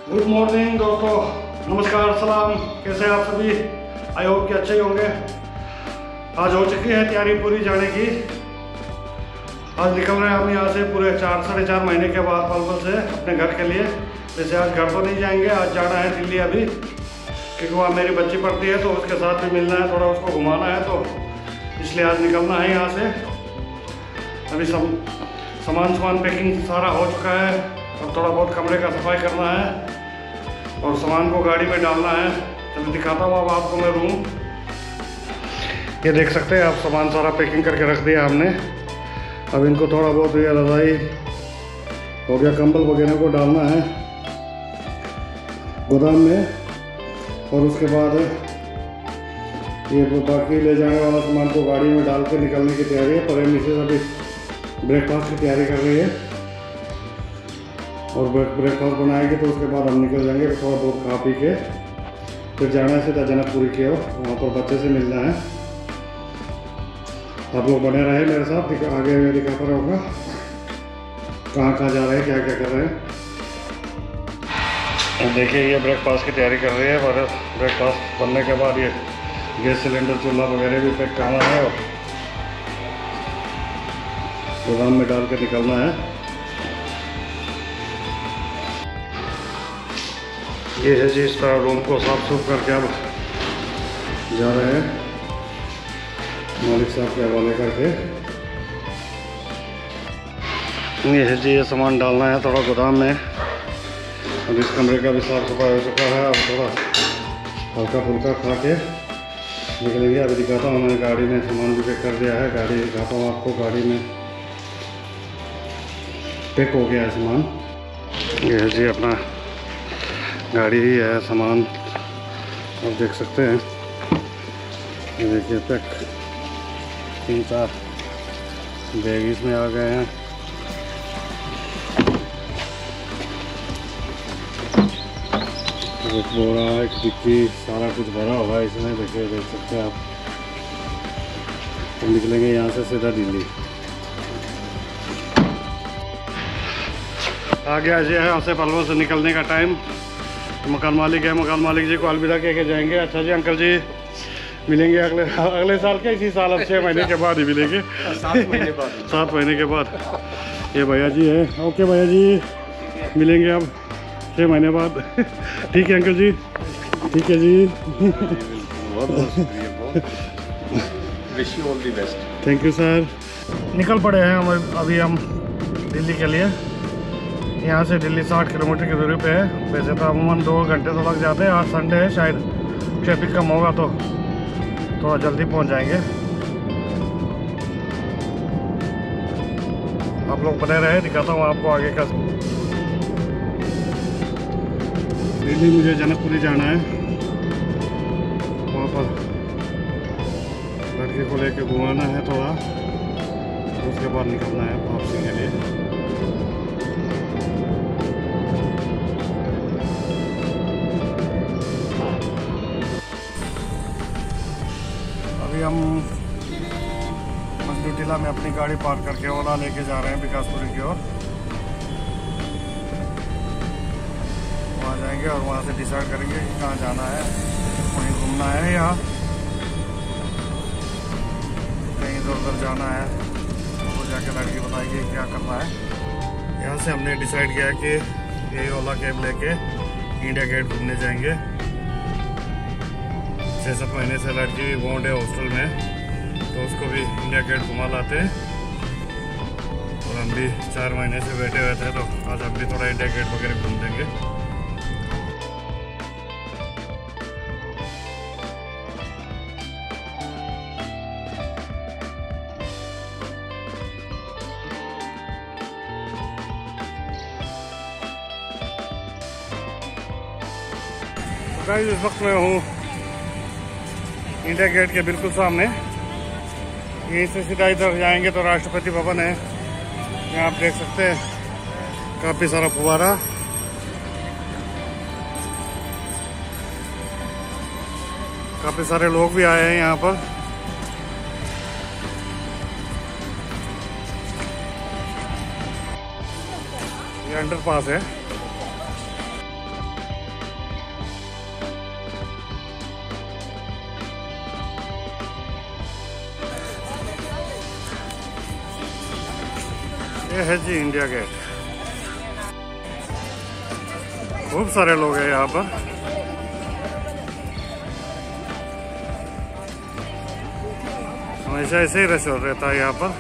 Good morning दोस्तों, नमस्कार, सलाम। कैसे हैं आप सभी? आई होप कि अच्छे ही होंगे। आज हो चुकी है तैयारी पूरी जाने की। आज निकल रहे हैं हम यहाँ से पूरे 4-4.5 महीने के बाद पलवल से अपने घर के लिए। वैसे आज घर तो नहीं जाएंगे, आज जाना है दिल्ली अभी, क्योंकि वहाँ मेरी बच्ची पढ़ती है तो उसके साथ भी मिलना है, थोड़ा उसको घुमाना है, तो इसलिए आज निकलना है यहाँ से। अभी सामान पैकिंग सारा हो चुका है, अब थोड़ा बहुत कमरे का सफाई करना है और सामान को गाड़ी में डालना है। चलो दिखाता हूँ अब आपको मैं रूम। ये देख सकते हैं आप, सामान सारा पैकिंग करके रख दिया हमने। अब इनको थोड़ा बहुत ये रज़ाई हो गया, कंबल वगैरह को डालना है गोदाम में, और उसके बाद ये बाकी ले जाने वाला सामान को गाड़ी में डाल के निकलने की तैयारी है। पर मिसेज अभी ब्रेकफास्ट की तैयारी कर रही है और ब्रेकफास्ट बनाएगी तो उसके बाद हम निकल जाएंगे। थोड़ा बहुत खा पी के फिर जाना है सीधा जनकपुरी की ओर, वहाँ पर बच्चे से मिलना है। आप लोग बने रहे मेरे साथ, आगे मैं दिखाता रहूँगा कहाँ जा रहे हैं, क्या क्या कर रहे हैं। देखिए ये ब्रेकफास्ट की तैयारी कर रही है, और ब्रेकफास्ट बनने के बाद ये गैस सिलेंडर चूल्हा वगैरह भी पैक करना है और गोदाम में डाल के निकलना है। ये है जी, इस तरह रूम को साफ सुफ करके अब जा रहे हैं मालिक साहब के हवाले करके। ये है जी, ये सामान डालना है थोड़ा गोदाम में। अब इस कमरे का भी साफ सफाई हो चुका है, अब थोड़ा हल्का फुल्का खा के निकलेंगे। अभी दिखाता हूँ, मैंने गाड़ी में सामान भी पैक कर दिया है। गाड़ी दिखाता हूँ आपको, गाड़ी में पैक हो गया है सामान। ये है जी अपना गाड़ी ही है, सामान आप देख सकते हैं। ये देखिए पैक 3-4 बैग इसमें आ गए हैं। एक बोरा, एक डिक्की, सारा कुछ भरा हुआ है इसमें। देखिए, देख सकते हैं आप। तो निकलेंगे यहाँ से सीधा दिल्ली। आ गया जी है यहाँ से पलवल से निकलने का टाइम। मकान मालिक है, मकान मालिक जी को अलविदा कह के जाएंगे। अच्छा जी अंकल जी, मिलेंगे अगले साल के इसी साल, अब 6 महीने के बाद ही मिलेंगे। 7 महीने के बाद। ये भैया जी है। ओके भैया जी, मिलेंगे अब 6 महीने बाद। ठीक है अंकल जी, ठीक है ji. Wish you all the best. Thank you sir. निकल पड़े हैं हम अभी दिल्ली के लिए। यहाँ से दिल्ली 60 किलोमीटर की दूरी पे है। वैसे तो अमूमन 2 घंटे तो लग जाते हैं। आज संडे है, शायद ट्रैफिक कम होगा तो थोड़ा जल्दी पहुँच जाएंगे। आप लोग बने रहे, दिखाता हूँ आपको आगे का। दिल्ली मुझे जनकपुरी जाना है, वहाँ पर लड़के को लेके घुमाना है थोड़ा, उसके बाद निकलना है वापसी के लिए। अभी हम मंडी टीला में अपनी गाड़ी पार्क करके ओला लेके जा रहे हैं विकासपुरी की ओर। वहाँ जाएंगे और वहाँ से डिसाइड करेंगे कि कहाँ जाना है, कहीं घूमना है या कहीं इधर उधर जाना है। तो जाके लड़की बताएगी क्या करना है। यहाँ से हमने डिसाइड किया कि यही ओला कैब लेके इंडिया गेट घूमने जाएंगे। 6-7 महीने से लड़की भी बॉन्ड है हॉस्टल में, तो उसको भी इंडिया गेट घुमा लाते हैं। और हम भी 4 महीने से बैठे हुए थे, तो आज हम भी थोड़ा इंडिया गेट वगैरह घूम देंगे। गाइस, इस वक्त मैं हूँ इंडिया गेट के बिल्कुल सामने। यहीं से सीधा इधर जाएंगे तो राष्ट्रपति भवन है। यहाँ आप देख सकते हैं काफ़ी सारा फुवारा। काफ़ी सारे लोग भी आए हैं यहाँ पर। ये अंडरपास है। ये है जी इंडिया गेट। खूब सारे लोग हैं यहाँ पर। हमेशा ऐसे ही रश रहता है यहाँ पर।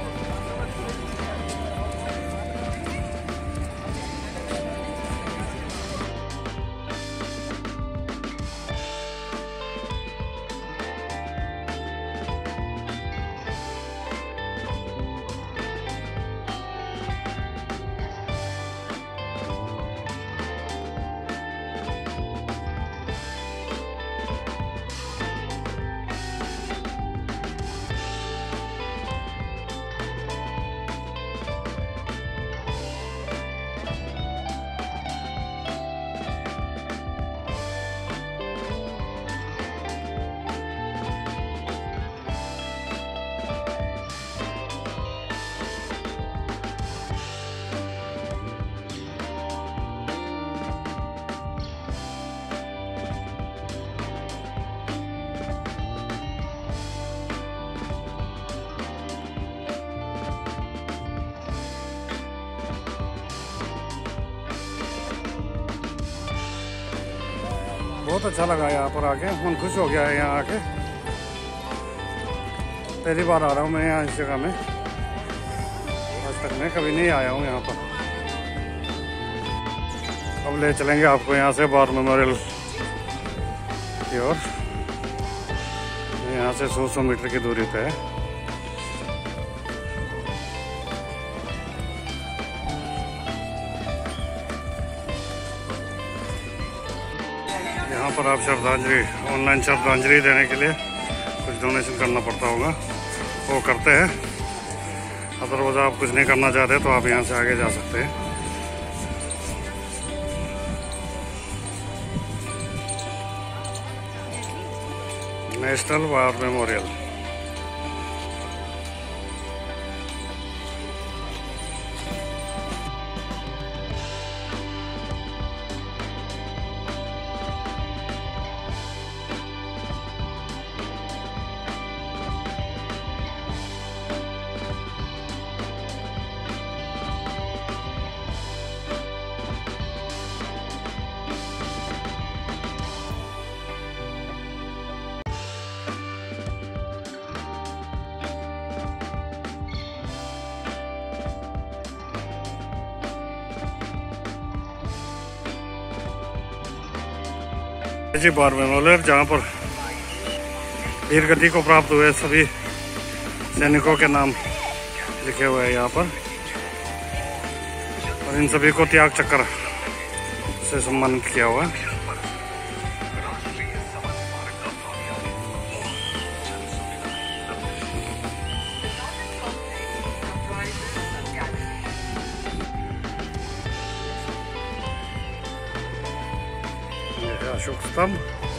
बहुत अच्छा लगा यहाँ पर आके, मन खुश हो गया है यहाँ आके। पहली बार आ रहा हूँ मैं यहाँ इस जगह में, आज तक मैं कभी नहीं आया हूँ यहाँ पर। अब ले चलेंगे आपको यहाँ से वॉर मेमोरियल की ओर। यहाँ से 100 मीटर की दूरी पे है। यहाँ पर आप श्रद्धांजलि, ऑनलाइन श्रद्धांजलि देने के लिए कुछ डोनेशन करना पड़ता होगा, वो करते हैं। अदरवाइज आप कुछ नहीं करना चाहते तो आप यहाँ से आगे जा सकते हैं। National war memorial. जी वॉर मेमोरियल, जहाँ पर वीर गति को प्राप्त हुए सभी सैनिकों के नाम लिखे हुए हैं यहाँ पर, और इन सभी को त्याग चक्र से सम्मानित किया हुआ है। अशोक स्तंभ,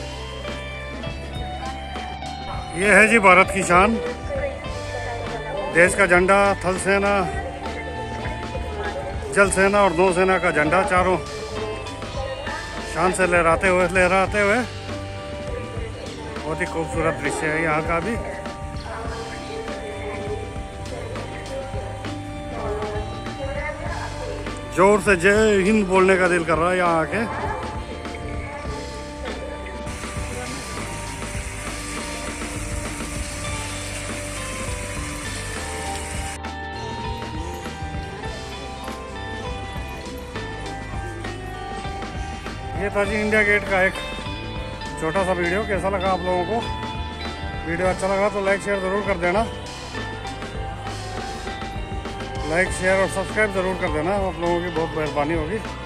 ये है जी भारत की शान, देश का झंडा, थल सेना, जल सेना और नौ सेना का झंडा, चारों शान से लहराते हुए बहुत ही खूबसूरत दृश्य है यहाँ का भी। जोर से जय हिंद बोलने का दिल कर रहा है यहाँ आके। ये था जी इंडिया गेट का एक छोटा सा वीडियो। कैसा लगा आप लोगों को? वीडियो अच्छा लगा तो लाइक शेयर ज़रूर कर देना, लाइक शेयर और सब्सक्राइब ज़रूर कर देना, आप लोगों की बहुत मेहरबानी होगी।